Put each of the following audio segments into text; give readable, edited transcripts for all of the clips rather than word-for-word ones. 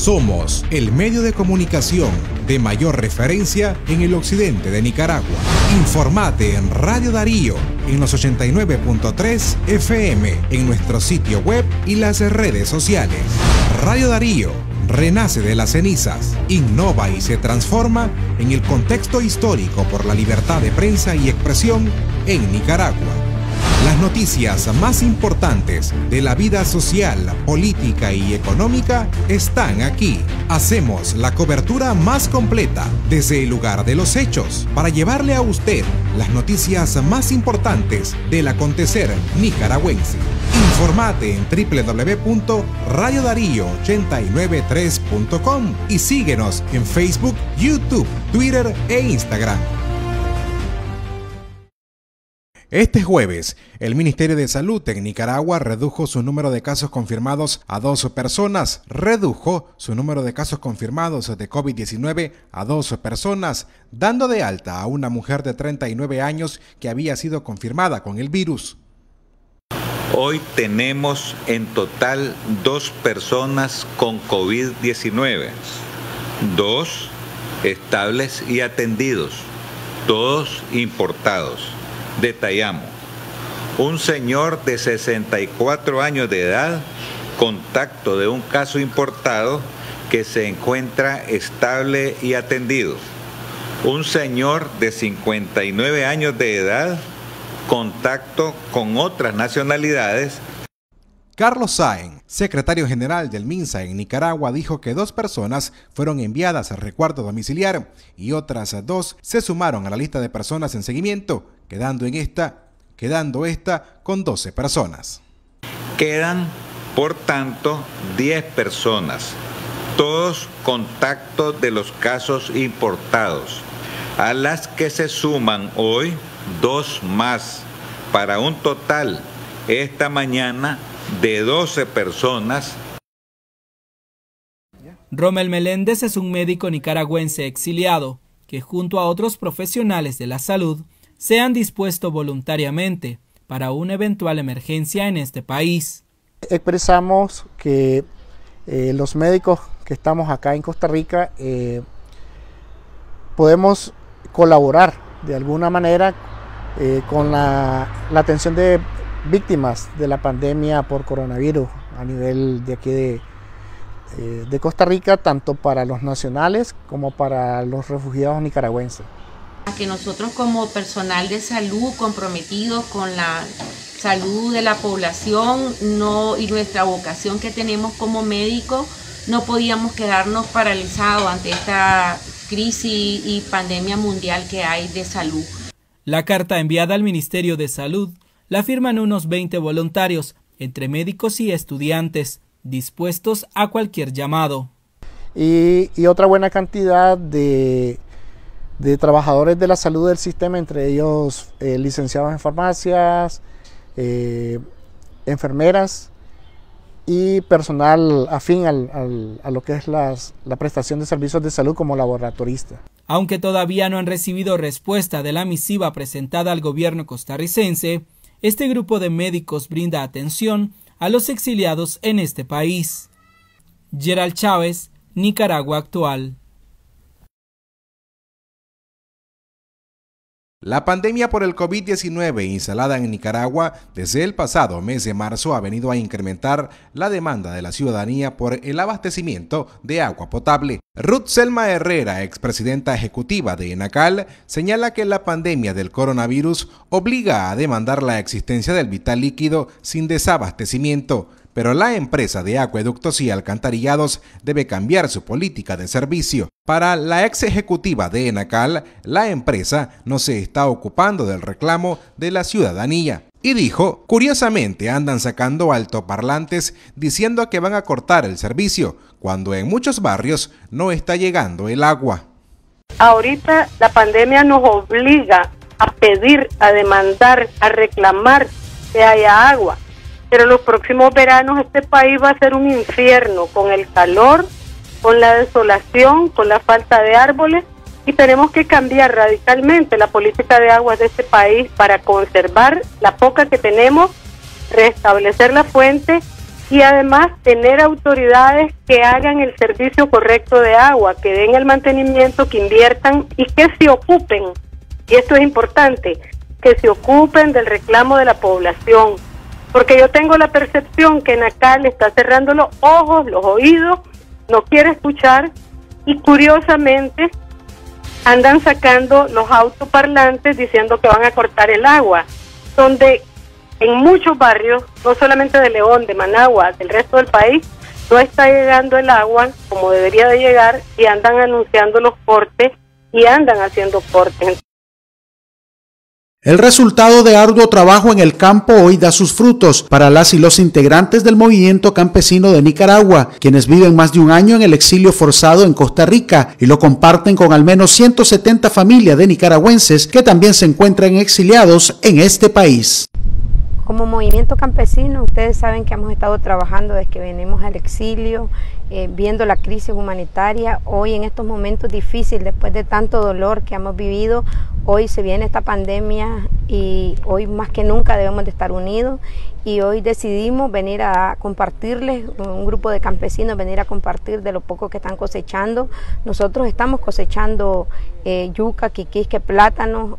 Somos el medio de comunicación de mayor referencia en el occidente de Nicaragua. Informate en Radio Darío, en los 89.3 FM, en nuestro sitio web y las redes sociales. Radio Darío renace de las cenizas, innova y se transforma en el contexto histórico por la libertad de prensa y expresión en Nicaragua. Las noticias más importantes de la vida social, política y económica están aquí. Hacemos la cobertura más completa desde el lugar de los hechos para llevarle a usted las noticias más importantes del acontecer nicaragüense. Informate en www.radiodarío893.com y síguenos en Facebook, YouTube, Twitter e Instagram. Este jueves, el Ministerio de Salud en Nicaragua redujo su número de casos confirmados a 2 personas. Redujo su número de casos confirmados de COVID-19 a 2 personas, dando de alta a una mujer de 39 años que había sido confirmada con el virus. Hoy tenemos en total 2 personas con COVID-19, 2 estables y atendidos, todos importados. Detallamos: un señor de 64 años de edad, contacto de un caso importado que se encuentra estable y atendido. Un señor de 59 años de edad, contacto con otras nacionalidades. Carlos Sáenz, secretario general del MINSA en Nicaragua, dijo que 2 personas fueron enviadas a resguardo domiciliar y otras 2 se sumaron a la lista de personas en seguimiento, quedando esta con 12 personas. Quedan, por tanto, 10 personas, todos contactos de los casos importados, a las que se suman hoy 2 más, para un total esta mañana de 12 personas. Rommel Meléndez es un médico nicaragüense exiliado que junto a otros profesionales de la salud se han dispuesto voluntariamente para una eventual emergencia en este país. Expresamos que los médicos que estamos acá en Costa Rica podemos colaborar de alguna manera con la atención de víctimas de la pandemia por coronavirus a nivel de aquí de Costa Rica, tanto para los nacionales como para los refugiados nicaragüenses. Que nosotros como personal de salud comprometidos con la salud de la población y nuestra vocación que tenemos como médicos, no podíamos quedarnos paralizados ante esta crisis y pandemia mundial que hay de salud. La carta enviada al Ministerio de Salud la firman unos 20 voluntarios, entre médicos y estudiantes, dispuestos a cualquier llamado. Y otra buena cantidad de trabajadores de la salud del sistema, entre ellos licenciados en farmacias, enfermeras y personal afín a lo que es la prestación de servicios de salud como laboratorista. Aunque todavía no han recibido respuesta de la misiva presentada al gobierno costarricense, este grupo de médicos brinda atención a los exiliados en este país. Gerald Chávez, Nicaragua Actual. La pandemia por el COVID-19 instalada en Nicaragua desde el pasado mes de marzo ha venido a incrementar la demanda de la ciudadanía por el abastecimiento de agua potable. Ruth Selma Herrera, expresidenta ejecutiva de ENACAL, señala que la pandemia del coronavirus obliga a demandar la existencia del vital líquido sin desabastecimiento, pero la empresa de acueductos y alcantarillados debe cambiar su política de servicio. Para la ex ejecutiva de ENACAL, la empresa no se está ocupando del reclamo de la ciudadanía. Y dijo, curiosamente andan sacando altoparlantes diciendo que van a cortar el servicio, cuando en muchos barrios no está llegando el agua. Ahorita la pandemia nos obliga a pedir, a demandar, a reclamar que haya agua. Pero los próximos veranos este país va a ser un infierno, con el calor, con la desolación, con la falta de árboles, y tenemos que cambiar radicalmente la política de aguas de este país para conservar la poca que tenemos, restablecer la fuente y además tener autoridades que hagan el servicio correcto de agua, que den el mantenimiento, que inviertan y que se ocupen, y esto es importante, que se ocupen del reclamo de la población, porque yo tengo la percepción que Nacal está cerrando los ojos, los oídos, no quiere escuchar, y curiosamente andan sacando los autoparlantes diciendo que van a cortar el agua, donde en muchos barrios, no solamente de León, de Managua, del resto del país, no está llegando el agua como debería de llegar y andan anunciando los cortes y andan haciendo cortes. El resultado de arduo trabajo en el campo hoy da sus frutos para las y los integrantes del movimiento campesino de Nicaragua, quienes viven más de un año en el exilio forzado en Costa Rica y lo comparten con al menos 170 familias de nicaragüenses que también se encuentran exiliados en este país. Como movimiento campesino, ustedes saben que hemos estado trabajando desde que venimos al exilio, viendo la crisis humanitaria. Hoy en estos momentos difíciles, después de tanto dolor que hemos vivido, hoy se viene esta pandemia y hoy más que nunca debemos de estar unidos. Y hoy decidimos venir a compartirles, un grupo de campesinos, venir a compartir de lo poco que están cosechando. Nosotros estamos cosechando yuca, quiquisque, plátanos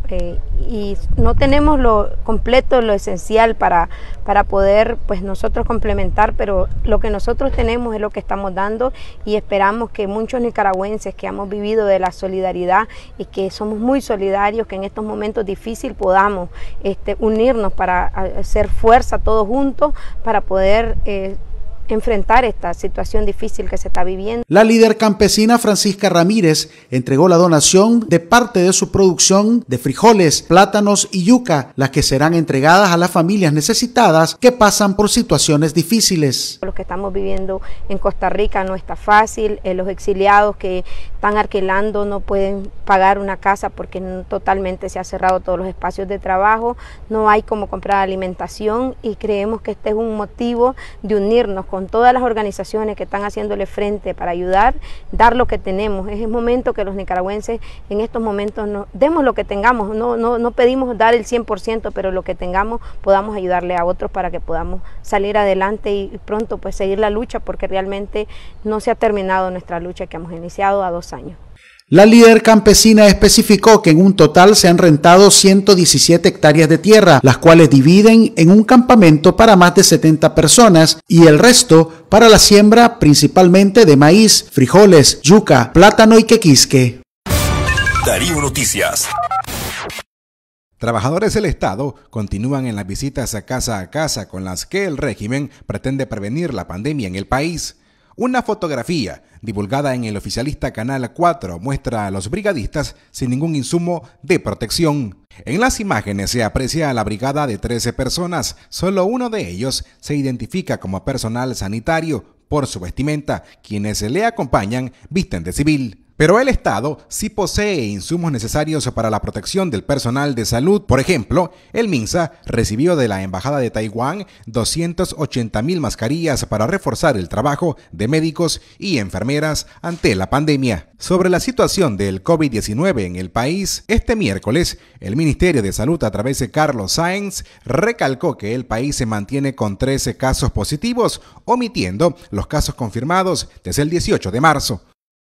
y no tenemos lo completo, lo esencial para poder pues nosotros complementar, pero lo que nosotros tenemos es lo que estamos dando y esperamos que muchos nicaragüenses que hemos vivido de la solidaridad y que somos muy solidarios, que en estos momentos difíciles podamos unirnos para hacer fuerza todos juntos para poder enfrentar esta situación difícil que se está viviendo. La líder campesina Francisca Ramírez entregó la donación de parte de su producción de frijoles, plátanos y yuca, las que serán entregadas a las familias necesitadas que pasan por situaciones difíciles. Lo que estamos viviendo en Costa Rica no está fácil, los exiliados que están alquilando no pueden pagar una casa porque totalmente se ha cerrado todos los espacios de trabajo, no hay como comprar alimentación y creemos que este es un motivo de unirnos con todas las organizaciones que están haciéndole frente para ayudar, dar lo que tenemos. Es el momento que los nicaragüenses en estos momentos demos lo que tengamos, no pedimos dar el 100%, pero lo que tengamos podamos ayudarle a otros para que podamos salir adelante y pronto pues seguir la lucha, porque realmente no se ha terminado nuestra lucha que hemos iniciado a 2 años. La líder campesina especificó que en un total se han rentado 117 hectáreas de tierra, las cuales dividen en un campamento para más de 70 personas y el resto para la siembra principalmente de maíz, frijoles, yuca, plátano y quequisque. Darío Noticias. Trabajadores del Estado continúan en las visitas a casa con las que el régimen pretende prevenir la pandemia en el país. Una fotografía divulgada en el oficialista Canal 4 muestra a los brigadistas sin ningún insumo de protección. En las imágenes se aprecia a la brigada de 13 personas, solo uno de ellos se identifica como personal sanitario por su vestimenta, quienes le acompañan visten de civil. Pero el Estado sí posee insumos necesarios para la protección del personal de salud. Por ejemplo, el MINSA recibió de la Embajada de Taiwán 280,000 mascarillas para reforzar el trabajo de médicos y enfermeras ante la pandemia. Sobre la situación del COVID-19 en el país, este miércoles, el Ministerio de Salud a través de Carlos Sáenz recalcó que el país se mantiene con 13 casos positivos, omitiendo los casos confirmados desde el 18 de marzo.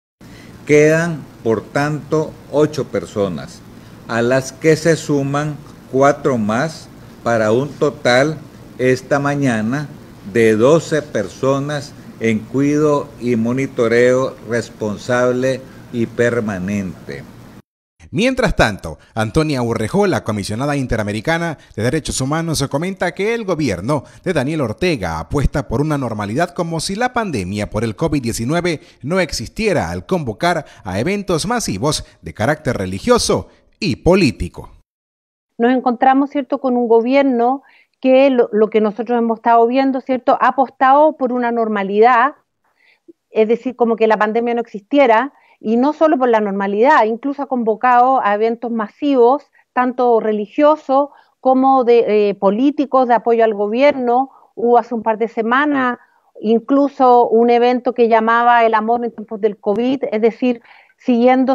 Quedan, por tanto, 8 personas, a las que se suman 4 más para un total esta mañana de 12 personas en cuidado y monitoreo responsable y permanente. Mientras tanto, Antonia Urrejola, comisionada interamericana de Derechos Humanos, comenta que el gobierno de Daniel Ortega apuesta por una normalidad como si la pandemia por el COVID-19 no existiera al convocar a eventos masivos de carácter religioso y político. Nos encontramos, ¿cierto?, con un gobierno que lo que nosotros hemos estado viendo, ¿cierto?, ha apostado por una normalidad, es decir, como que la pandemia no existiera. Y no solo por la normalidad, incluso ha convocado a eventos masivos, tanto religiosos como de políticos de apoyo al gobierno. Hubo hace un par de semanas incluso un evento que llamaba El amor en tiempos del COVID, es decir, siguiendo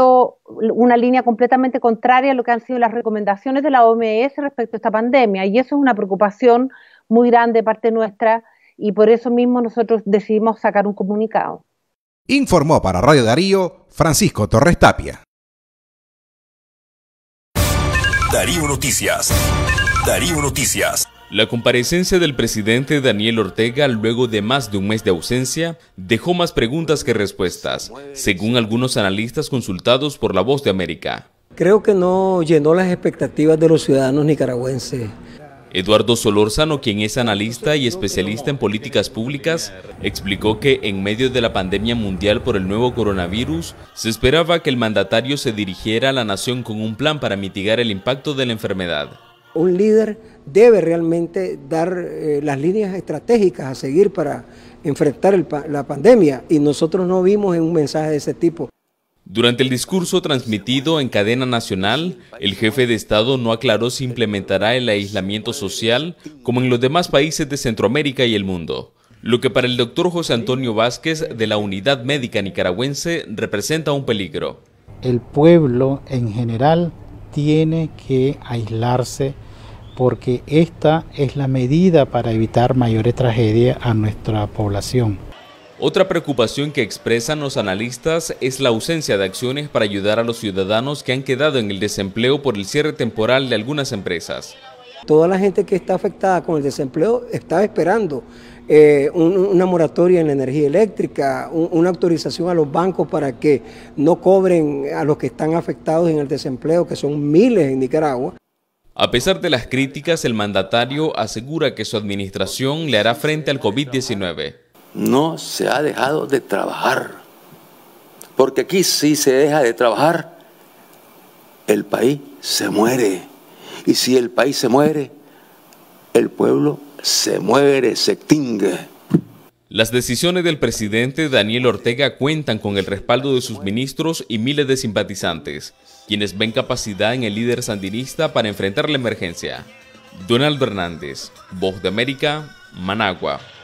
una línea completamente contraria a lo que han sido las recomendaciones de la OMS respecto a esta pandemia. Y eso es una preocupación muy grande de parte nuestra, y por eso mismo nosotros decidimos sacar un comunicado. Informó para Radio Darío Francisco Torres Tapia. Darío Noticias. Darío Noticias. La comparecencia del presidente Daniel Ortega luego de más de un mes de ausencia dejó más preguntas que respuestas, según algunos analistas consultados por La Voz de América. Creo que no llenó las expectativas de los ciudadanos nicaragüenses. Eduardo Solórzano, quien es analista y especialista en políticas públicas, explicó que en medio de la pandemia mundial por el nuevo coronavirus, se esperaba que el mandatario se dirigiera a la nación con un plan para mitigar el impacto de la enfermedad. Un líder debe realmente dar las líneas estratégicas a seguir para enfrentar la pandemia, y nosotros no vimos un mensaje de ese tipo. Durante el discurso transmitido en cadena nacional, el jefe de Estado no aclaró si implementará el aislamiento social como en los demás países de Centroamérica y el mundo, lo que para el doctor José Antonio Vázquez de la Unidad Médica Nicaragüense representa un peligro. El pueblo en general tiene que aislarse porque esta es la medida para evitar mayores tragedias a nuestra población. Otra preocupación que expresan los analistas es la ausencia de acciones para ayudar a los ciudadanos que han quedado en el desempleo por el cierre temporal de algunas empresas. Toda la gente que está afectada con el desempleo está esperando una moratoria en la energía eléctrica, una autorización a los bancos para que no cobren a los que están afectados en el desempleo, que son miles en Nicaragua. A pesar de las críticas, el mandatario asegura que su administración le hará frente al COVID-19. No se ha dejado de trabajar, porque aquí si se deja de trabajar, el país se muere. Y si el país se muere, el pueblo se muere, se extingue. Las decisiones del presidente Daniel Ortega cuentan con el respaldo de sus ministros y miles de simpatizantes, quienes ven capacidad en el líder sandinista para enfrentar la emergencia. Donaldo Hernández, Voz de América, Managua.